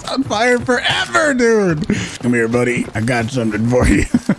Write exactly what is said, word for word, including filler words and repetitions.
on fire forever, dude. Come here, buddy. I got something for you.